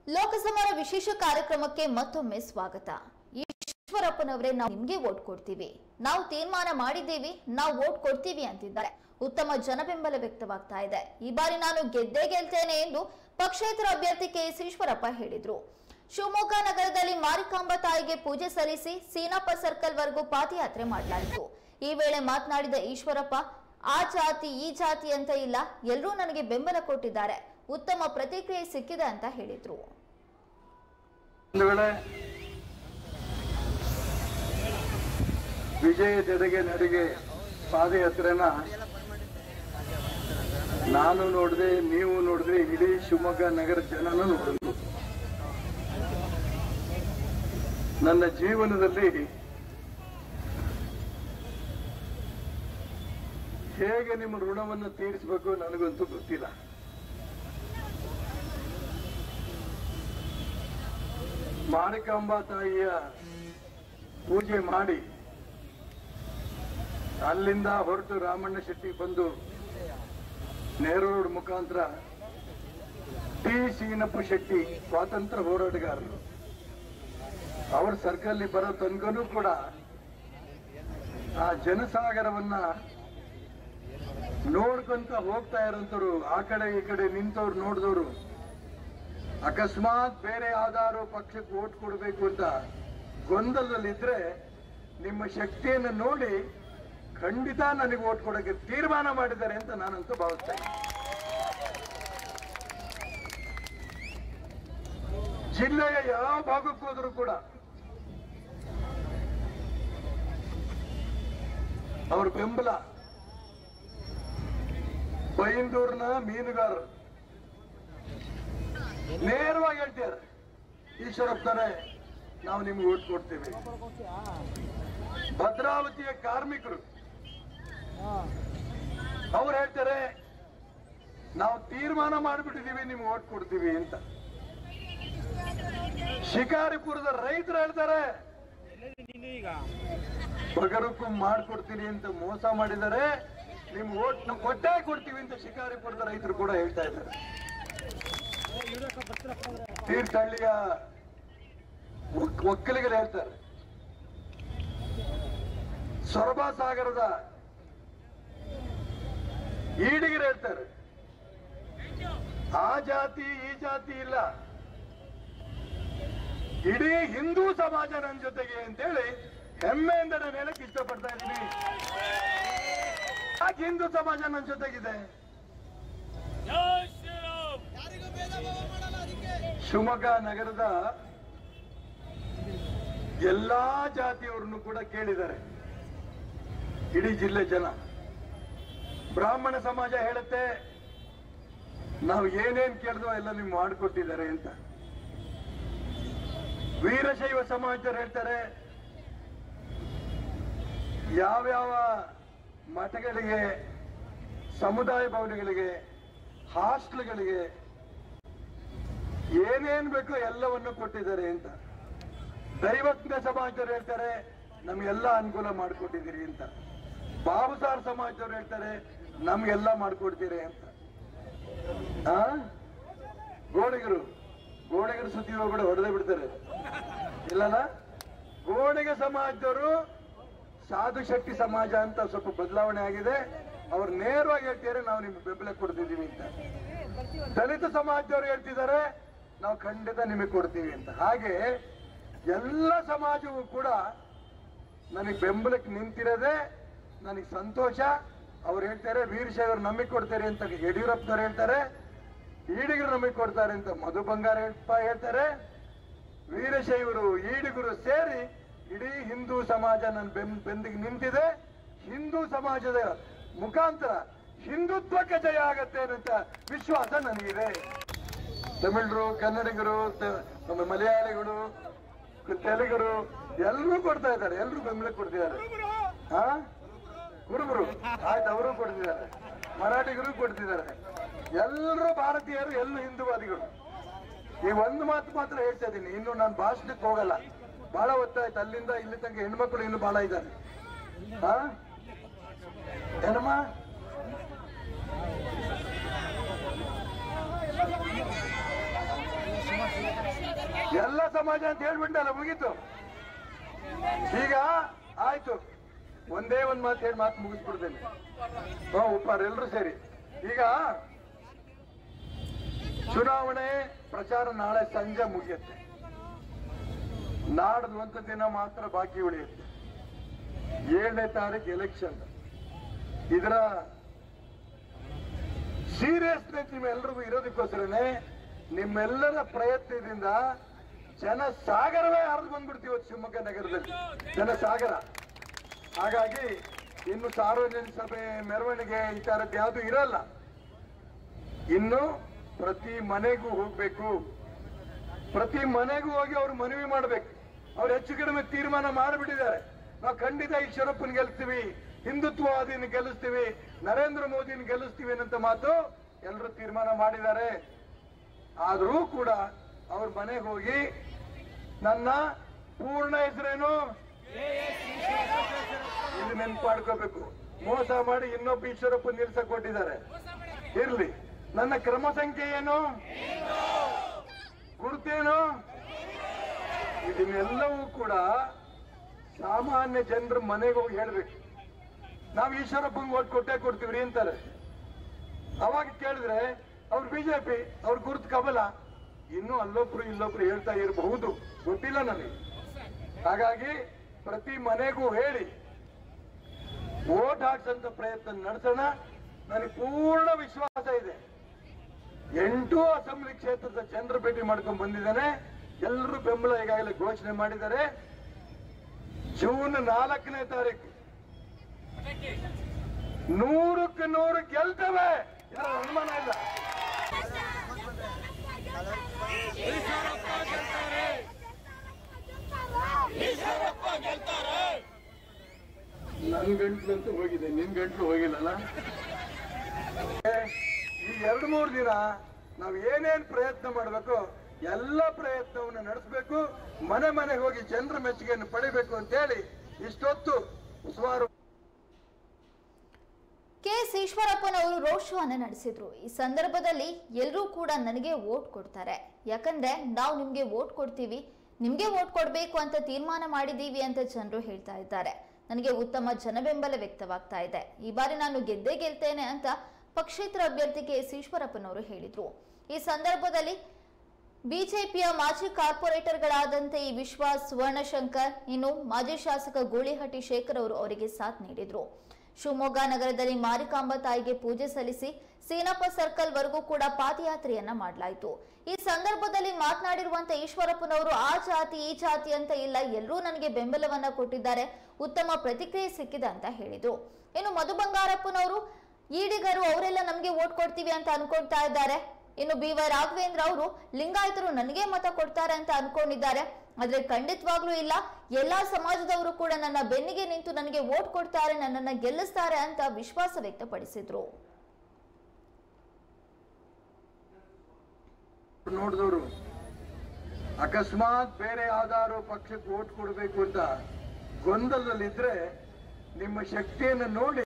ಲೋಕಸಭಾ ವಿಶೇಷ ಕಾರ್ಯಕ್ರಮಕ್ಕೆ ಮತ್ತೊಮ್ಮೆ ಸ್ವಾಗತ. ಈಶ್ವರಪ್ಪನವರೇ, ನಾವು ನಿಮಗೆ ವೋಟ್ ಕೊಡ್ತೀವಿ, ನಾವು ತೀರ್ಮಾನ ಮಾಡಿದ್ದೀವಿ, ನಾವು ವೋಟ್ ಕೊಡ್ತೀವಿ ಅಂತಿದ್ದಾರೆ. ಉತ್ತಮ ಜನಬೆಂಬಲ ವ್ಯಕ್ತವಾಗ್ತಾ ಇದೆ. ಈ ಬಾರಿ ನಾನು ಗೆದ್ದೇ ಗೆಲ್ತೇನೆ ಎಂದು ಪಕ್ಷೇತರ ಅಭ್ಯರ್ಥಿ ಕೆಎಸ್ ಈಶ್ವರಪ್ಪ ಹೇಳಿದ್ರು. ಶಿವಮೊಗ್ಗ ನಗರದಲ್ಲಿ ಮಾರಿಕಾಂಬಾ ತಾಯಿಗೆ ಪೂಜೆ ಸಲ್ಲಿಸಿ ಸೀನಪ್ಪ ಸರ್ಕಲ್ ವರೆಗೂ ಪಾದಯಾತ್ರೆ ಮಾಡಲಾಯಿತು. ಈ ವೇಳೆ ಮಾತನಾಡಿದ ಈಶ್ವರಪ್ಪ, ಆ ಜಾತಿ ಈ ಜಾತಿ ಅಂತ ಇಲ್ಲ, ಎಲ್ಲರೂ ನನಗೆ ಬೆಂಬಲ ಕೊಟ್ಟಿದ್ದಾರೆ, ಉತ್ತಮ ಪ್ರತಿಕ್ರಿಯೆ ಸಿಕ್ಕಿದೆ ಅಂತ ಹೇಳಿದ್ರು. ವಿಜಯ ಜೊತೆಗೆ ನಡಿಗೆ ಪಾದಯಾತ್ರೆನ ನಾನು ನೋಡಿದೆ, ನೀವು ನೋಡಿದ್ರೆ, ಇಡೀ ಶಿವಮೊಗ್ಗ ನಗರ ಜನನು ನೋಡಿದ್ರು. ನನ್ನ ಜೀವನದಲ್ಲಿ ಹೇಗೆ ನಿಮ್ಮ ಋಣವನ್ನು ತೀರಿಸಬೇಕು ನನಗಂತೂ ಗೊತ್ತಿಲ್ಲ. ಮಾರಿಕಾಂಬಾ ತಾಯಿಯ ಪೂಜೆ ಮಾಡಿ ಅಲ್ಲಿಂದ ಹೊರಟು ರಾಮಣ್ಣ ಶೆಟ್ಟಿ ಬಂದು ನೆಹರು ರೋಡ್ ಮುಖಾಂತರ ಟಿ ಸೀನಪ್ಪ ಶೆಟ್ಟಿ ಸ್ವಾತಂತ್ರ್ಯ ಹೋರಾಟಗಾರರು ಅವರ ಸರ್ಕಲ್ ಬರೋ ತನಕನೂ ಕೂಡ ಆ ಜನಸಾಗರವನ್ನ ನೋಡ್ಕೊಂತ ಹೋಗ್ತಾ ಇರೋಂಥವ್ರು, ಆ ಕಡೆ ಈ ಕಡೆ ನಿಂತವ್ರು ನೋಡಿದವರು ಅಕಸ್ಮಾತ್ ಬೇರೆ ಯಾವ್ದಾದ್ರು ಪಕ್ಷಕ್ಕೆ ವೋಟ್ ಕೊಡಬೇಕು ಅಂತ ಗೊಂದಲದಲ್ಲಿದ್ರೆ ನಿಮ್ಮ ಶಕ್ತಿಯನ್ನು ನೋಡಿ ಖಂಡಿತ ನನಗೆ ವೋಟ್ ಕೊಡಕ್ಕೆ ತೀರ್ಮಾನ ಮಾಡಿದ್ದಾರೆ ಅಂತ ನಾನಂತೂ ಭಾವಿಸ್ತಾ ಇದ್ದೀನಿ. ಜಿಲ್ಲೆಯ ಯಾವ ಭಾಗಕ್ಕೆ ಹೋದರೂ ಕೂಡ ಅವ್ರ ಬೆಂಬಲ. ಬೈಂದೂರಿನ ಮೀನುಗಾರರು ನೇರವಾಗಿ ಹೇಳ್ತಾರೆ, ಈಶ್ವರಪ್ಪನವರೇ ನಾವು ನಿಮ್ಗೆ ವೋಟ್ ಕೊಡ್ತೀವಿ. ಭದ್ರಾವತಿಯ ಕಾರ್ಮಿಕರು ಅವ್ರು ಹೇಳ್ತಾರೆ, ನಾವು ತೀರ್ಮಾನ ಮಾಡಿಬಿಟ್ಟಿದೀವಿ, ನಿಮ್ಗೆ ವೋಟ್ ಕೊಡ್ತೀವಿ ಅಂತ. ಶಿಕಾರಿಪುರದ ರೈತರು ಹೇಳ್ತಾರೆ, ಬಗರಕ್ಕೂ ಮಾಡ್ಕೊಡ್ತೀನಿ ಅಂತ ಮೋಸ ಮಾಡಿದ್ದಾರೆ, ನಿಮ್ ವೋಟ್ ನಾವು ಕೊಟ್ಟೇ ಕೊಡ್ತೀವಿ ಅಂತ ಶಿಕಾರಿಪುರದ ರೈತರು ಕೂಡ ಹೇಳ್ತಾ ಇದ್ದಾರೆ. ತೀರ್ಥಹಳ್ಳಿಯ ಒಕ್ಕಲಿಗರು ಹೇಳ್ತಾರೆ, ಸೊರಬ ಸಾಗರದ ಈಡಿಗರು ಹೇಳ್ತಾರೆ, ಆ ಜಾತಿ ಈ ಜಾತಿ ಇಲ್ಲ, ಇಡೀ ಹಿಂದೂ ಸಮಾಜ ನನ್ನ ಜೊತೆಗೆ ಅಂತೇಳಿ ಹೆಮ್ಮೆಯಿಂದ ನಾನು ಹೇಳಕ್ ಇಷ್ಟಪಡ್ತಾ ಇದ್ದೀನಿ. ಯಾಕೆ ಹಿಂದೂ ಸಮಾಜ ನನ್ನ ಜೊತೆಗಿದೆ? ಶಿವಮೊಗ್ಗ ನಗರದ ಎಲ್ಲಾ ಜಾತಿಯವರನ್ನು ಕೂಡ ಕೇಳಿದ್ದಾರೆ ಇಡೀ ಜಿಲ್ಲೆ ಜನ. ಬ್ರಾಹ್ಮಣ ಸಮಾಜ ಹೇಳುತ್ತೆ, ನಾವು ಏನೇನ್ ಕೇಳಿದ್ವೋ ಎಲ್ಲ ನೀವು ಮಾಡಿಕೊಟ್ಟಿದ್ದಾರೆ ಅಂತ. ವೀರಶೈವ ಸಮಾಜದವ್ರು ಹೇಳ್ತಾರೆ, ಯಾವ್ಯಾವ ಮಠಗಳಿಗೆ, ಸಮುದಾಯ ಭವನಗಳಿಗೆ, ಹಾಸ್ಟೆಲ್ಗಳಿಗೆ ಏನೇನ್ ಬೇಕೋ ಎಲ್ಲವನ್ನು ಕೊಟ್ಟಿದ್ದಾರೆ ಅಂತ. ದೈವಜ್ಞ ಸಮಾಜದವ್ರು ಹೇಳ್ತಾರೆ, ನಮ್ಗೆಲ್ಲ ಅನುಕೂಲ ಮಾಡಿಕೊಟ್ಟಿದ್ದೀರಿ ಅಂತ. ಬಾಬುಸಾರ್ ಸಮಾಜದವ್ರು ಹೇಳ್ತಾರೆ, ನಮ್ಗೆಲ್ಲ ಮಾಡಿಕೊಡ್ತೀರಿ ಅಂತ. ಗೋಡೆಗರು ಸುದ್ದಿ ಕೂಡ ಹೊಡೆದೇ ಬಿಡ್ತಾರೆ ಇಲ್ಲಲ್ಲ. ಗೋಡೆಗ ಸಮಾಜದವರು ಸಾಧು ಶಕ್ತಿ ಸಮಾಜ ಅಂತ ಸ್ವಲ್ಪ ಬದಲಾವಣೆ ಆಗಿದೆ. ಅವ್ರು ನೇರವಾಗಿ ಹೇಳ್ತಿದ್ದಾರೆ, ನಾವು ನಿಮ್ಗೆ ಬೆಂಬಲ ಕೊಡ್ತಿದ್ದೀವಿ ಅಂತ. ದಲಿತ ಸಮಾಜದವರು ಹೇಳ್ತಿದ್ದಾರೆ, ನಾವು ಖಂಡಿತ ನಿಮಗೆ ಕೊಡ್ತೀವಿ ಅಂತ. ಹಾಗೆ ಎಲ್ಲ ಸಮಾಜವೂ ಕೂಡ ನನಗೆ ಬೆಂಬಲಕ್ಕೆ ನಿಂತಿರೋದೇ ನನಗೆ ಸಂತೋಷ. ಅವ್ರು ಹೇಳ್ತಾರೆ, ವೀರಶೈವರು ನಮಗೆ ಕೊಡ್ತಾರೆ ಅಂತ ಯಡಿಯೂರಪ್ಪನವ್ರು ಹೇಳ್ತಾರೆ, ಈಡಿಗರು ನಮಗೆ ಕೊಡ್ತಾರೆ ಅಂತ ಮಧು ಬಂಗಾರಪ್ಪ ಹೇಳ್ತಾರೆ. ವೀರಶೈವರು ಈಡಿಗರು ಸೇರಿ ಇಡೀ ಹಿಂದೂ ಸಮಾಜ ನನ್ನ ಬೆಂದಿಗೆ ನಿಂತಿದೆ. ಹಿಂದೂ ಸಮಾಜದ ಮುಖಾಂತರ ಹಿಂದುತ್ವಕ್ಕೆ ಜಯ ಆಗತ್ತೆ ಅಂತ ವಿಶ್ವಾಸ ನನಗಿದೆ. ತಮಿಳರು, ಕನ್ನಡಿಗರು, ಮಲಯಾಳಿಗಳು, ತೆಲುಗರು ಎಲ್ಲರೂ ಕೊಡ್ತಾ ಇದ್ದಾರೆ, ಎಲ್ಲರೂ ಬೆಂಬಲ ಕೊಡ್ತಿದ್ದಾರೆ. ಕುರುಬರು ಆಯ್ತು, ಅವರು ಕೊಡ್ತಿದ್ದಾರೆ, ಮರಾಠಿಗರು ಕೊಡ್ತಿದ್ದಾರೆ. ಎಲ್ಲರೂ ಭಾರತೀಯರು, ಎಲ್ಲೂ ಹಿಂದೂವಾದಿಗಳು. ಈ ಒಂದು ಮಾತು ಮಾತ್ರ ಹೇಳ್ತಾ ಇದ್ದೀನಿ, ಇನ್ನು ನಾನು ಭಾಷಣಕ್ಕೆ ಹೋಗಲ್ಲ. ಬಹಳ ಹೊತ್ತಾಯ್ತು, ಅಲ್ಲಿಂದ ಇಲ್ಲಿ ತನಕ ಹೆಣ್ಮಕ್ಳು ಇನ್ನು ಬಹಳ ಇದ್ದಾರೆ. ಏನಮ್ಮ ಎಲ್ಲ ಸಮಾಜ ಅಂತ ಹೇಳ್ಬಿಟ್ಟಲ್ಲ, ಮುಗೀತು. ಈಗ ಆಯ್ತು, ಒಂದೇ ಒಂದ್ ಮಾತು ಹೇಳಿ ಮಾತು ಮುಗಿಸ್ಬಿಡ್ತೇನೆ. ಉಪ್ಪಾರ ಎಲ್ರು ಸೇರಿ. ಈಗ ಚುನಾವಣೆ ಪ್ರಚಾರ ನಾಳೆ ಸಂಜೆ ಮುಗಿಯುತ್ತೆ. ನಾಡ್ದು ಒಂದು ದಿನ ಮಾತ್ರ ಬಾಕಿ ಉಳಿಯುತ್ತೆ. 7ನೇ ತಾರೀಕು ಎಲೆಕ್ಷನ್. ಇದರ ಸೀರಿಯಸ್ನೆಸ್ ನಿಮ್ಮೆಲ್ಲರಿಗೂ ಇರೋದಕ್ಕೋಸ್ಕರನೇ ನಿಮ್ಮೆಲ್ಲರ ಪ್ರಯತ್ನದಿಂದ ಜನಸಾಗರವೇ ಹರಿದು ಬಂದ್ಬಿಡ್ತೀವಿ ಶಿವಮೊಗ್ಗ ನಗರದಲ್ಲಿ, ಜನಸಾಗರ. ಹಾಗಾಗಿ ಇನ್ನು ಸಾರ್ವಜನಿಕ ಸಭೆ, ಮೆರವಣಿಗೆ ಈ ತರದ್ದು ಯಾವುದು ಇರಲ್ಲ. ಇನ್ನು ಪ್ರತಿ ಮನೆಗೂ ಹೋಗ್ಬೇಕು, ಪ್ರತಿ ಮನೆಗೂ ಹೋಗಿ ಅವ್ರು ಮನವಿ ಮಾಡ್ಬೇಕು. ಅವ್ರು ಹೆಚ್ಚು ಕಡಿಮೆ ತೀರ್ಮಾನ ಮಾಡಿಬಿಟ್ಟಿದ್ದಾರೆ. ನಾವು ಖಂಡಿತ ಈಶ್ವರಪ್ಪನ ಗೆಲ್ಲಿಸ್ತೀವಿ, ಹಿಂದುತ್ವವಾದಿನ ಗೆಲ್ಲಿಸ್ತೀವಿ, ನರೇಂದ್ರ ಮೋದಿನ ಗೆಲ್ಲಿಸ್ತೀವಿ ಅನ್ನೋ ಮಾತು ಎಲ್ಲರೂ ತೀರ್ಮಾನ ಮಾಡಿದ್ದಾರೆ. ಆದರೂ ಕೂಡ ಅವ್ರ ಮನೆಗೆ ಹೋಗಿ ನನ್ನ ಪೂರ್ಣ ಹೆಸರೇನು ಇದು ನೆನ್ಪಾಡ್ಕೋಬೇಕು. ಮೋಸ ಮಾಡಿ ಇನ್ನೊಬ್ಬ ಈಶ್ವರಪ್ಪ ನಿಲ್ಸಕ್ ಕೊಟ್ಟಿದ್ದಾರೆ. ಇರ್ಲಿ, ನನ್ನ ಕ್ರಮ ಸಂಖ್ಯೆ ಏನು, ಗುರುತೇನು, ಇದನ್ನೆಲ್ಲವೂ ಕೂಡ ಸಾಮಾನ್ಯ ಜನರ ಮನೆಗೆ ಹೋಗಿ ಹೇಳ್ಬೇಕು. ನಾವು ಈಶ್ವರಪ್ಪಂಗೆ ಓಟ್ ಕೊಟ್ಟೇ ಕೊಡ್ತೀವ್ರಿ ಅಂತಾರೆ. ಅವಾಗ ಕೇಳಿದ್ರೆ ಅವ್ರು ಬಿಜೆಪಿ, ಅವ್ರ ಗುರುತು ಕಬಲ, ಇನ್ನೂ ಅಲ್ಲೊಬ್ರು ಇಲ್ಲೊಬ್ರು ಹೇಳ್ತಾ ಇರಬಹುದು, ಗೊತ್ತಿಲ್ಲ ನನಗೆ. ಹಾಗಾಗಿ ಪ್ರತಿ ಮನೆಗೂ ಹೇಳಿ ಓಟ್ ಹಾಕ್ಸಂತ ಪ್ರಯತ್ನ ನಡೆಸೋಣ. ನನಗೆ ಪೂರ್ಣ ವಿಶ್ವಾಸ ಇದೆ. 8 ಅಸೆಂಬ್ಲಿ ಕ್ಷೇತ್ರದ ಜನರು ಭೇಟಿ ಮಾಡ್ಕೊಂಡು ಬಂದಿದ್ದಾನೆ. ಎಲ್ಲರೂ ಬೆಂಬಲ ಈಗಾಗಲೇ ಘೋಷಣೆ ಮಾಡಿದ್ದಾರೆ. ಜೂನ್ 4ನೇ ತಾರೀಕು 100ಕ್ಕೆ 100 ಗೆಲ್ತವೆ, ಯಾರು ಅನುಮಾನ ಇಲ್ಲ. ನನ್ ಗಂಟ್ಲಂತೂ ಹೋಗಿದೆ, ನಿನ್ ಗಂಟ್ಲು ಹೋಗಿಲ್ಲಲ್ಲ. ಈ 2-3 ದಿನ ನಾವು ಏನೇನ್ ಪ್ರಯತ್ನ ಮಾಡ್ಬೇಕು ಎಲ್ಲ ಪ್ರಯತ್ನವನ್ನು ನಡೆಸಬೇಕು. ಮನೆ ಮನೆಗೆ ಹೋಗಿ ಜನರ ಮೆಚ್ಚುಗೆಯನ್ನು ಪಡಿಬೇಕು ಅಂತ ಹೇಳಿ ಇಷ್ಟೊತ್ತು ಸುಮಾರು ಕೆಎಸ್ ಈಶ್ವರಪ್ಪನವರು ರೋಡ್ ಶೋ ಅನ್ನು ನಡೆಸಿದ್ರು. ಈ ಸಂದರ್ಭದಲ್ಲಿ ಎಲ್ಲರೂ ಕೂಡ ನನಗೆ ವೋಟ್ ಕೊಡ್ತಾರೆ, ಯಾಕಂದ್ರೆ ನಾವು ನಿಮ್ಗೆ ವೋಟ್ ಕೊಡ್ತೀವಿ, ನಿಮ್ಗೆ ವೋಟ್ ಕೊಡ್ಬೇಕು ಅಂತ ತೀರ್ಮಾನ ಮಾಡಿದೀವಿ ಅಂತ ಜನರು ಹೇಳ್ತಾ ಇದ್ದಾರೆ. ನನಗೆ ಉತ್ತಮ ಜನಬೆಂಬಲ ವ್ಯಕ್ತವಾಗ್ತಾ ಇದೆ. ಈ ಬಾರಿ ನಾನು ಗೆದ್ದೇ ಗೆಲ್ತೇನೆ ಅಂತ ಪಕ್ಷೇತರ ಅಭ್ಯರ್ಥಿ ಕೆಎಸ್ ಈಶ್ವರಪ್ಪನವರು ಹೇಳಿದ್ರು. ಈ ಸಂದರ್ಭದಲ್ಲಿ ಬಿಜೆಪಿಯ ಮಾಜಿ ಕಾರ್ಪೊರೇಟರ್ಗಳಾದಂತೆ ಈ ವಿಶ್ವಾಸ್, ಸುವರ್ಣಶಂಕರ್, ಇನ್ನು ಮಾಜಿ ಶಾಸಕ ಗೂಳಿಹಟ್ಟಿ ಶೇಖರ್ ಅವರು ಅವರಿಗೆ ಸಾಥ್ ನೀಡಿದ್ರು. ಶಿವಮೊಗ್ಗ ನಗರದಲ್ಲಿ ಮಾರಿಕಾಂಬಾ ತಾಯಿಗೆ ಪೂಜೆ ಸಲ್ಲಿಸಿ ಸೀನಪ್ಪ ಸರ್ಕಲ್ ವರೆಗೂ ಕೂಡ ಪಾದಯಾತ್ರೆಯನ್ನ ಮಾಡಲಾಯಿತು. ಈ ಸಂದರ್ಭದಲ್ಲಿ ಮಾತನಾಡಿರುವಂತ ಈಶ್ವರಪ್ಪನವರು ಆ ಜಾತಿ ಈ ಜಾತಿ ಅಂತ ಇಲ್ಲ, ಎಲ್ಲರೂ ನನಗೆ ಬೆಂಬಲವನ್ನ ಕೊಟ್ಟಿದ್ದಾರೆ, ಉತ್ತಮ ಪ್ರತಿಕ್ರಿಯೆ ಸಿಕ್ಕಿದೆ ಅಂತ ಹೇಳಿದ್ರು. ಇನ್ನು ಮಧು ಬಂಗಾರಪ್ಪನವರು ಈಡಿಗರು ಅವರೆಲ್ಲ ನಮ್ಗೆ ವೋಟ್ ಕೊಡ್ತೀವಿ ಅಂತ ಅನ್ಕೊಳ್ತಾ ಇದ್ದಾರೆ. ಇನ್ನು BY ರಾಘವೇಂದ್ರ ಅವರು ಲಿಂಗಾಯತರು ನನಗೆ ಮತ ಕೊಡ್ತಾರೆ ಅಂತ ಅನ್ಕೊಂಡಿದ್ದಾರೆ. ಆದ್ರೆ ಖಂಡಿತವಾಗ್ಲೂ ಇಲ್ಲ, ಎಲ್ಲಾ ಸಮಾಜದವರು ಕೂಡ ನನ್ನ ಬೆನ್ನಿಗೆ ನಿಂತು ನನಗೆ ವೋಟ್ ಕೊಡ್ತಾರೆ, ನನ್ನನ್ನ ಗೆಲ್ಲಿಸ್ತಾರೆ ಅಂತ ವಿಶ್ವಾಸ ವ್ಯಕ್ತಪಡಿಸಿದ್ರು. ನೋಡಿದವರು ಅಕಸ್ಮಾತ್ ಬೇರೆ ಯಾವ್ದಾದ್ರು ಪಕ್ಷಕ್ಕೆ ವೋಟ್ ಕೊಡಬೇಕು ಅಂತ ಗೊಂದಲದಲ್ಲಿದ್ರೆ ನಿಮ್ಮ ಶಕ್ತಿಯನ್ನು ನೋಡಿ